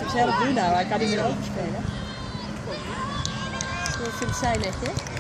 zelf doen nou, hij kan niet meer overspelen. Dat vindt zij netjes.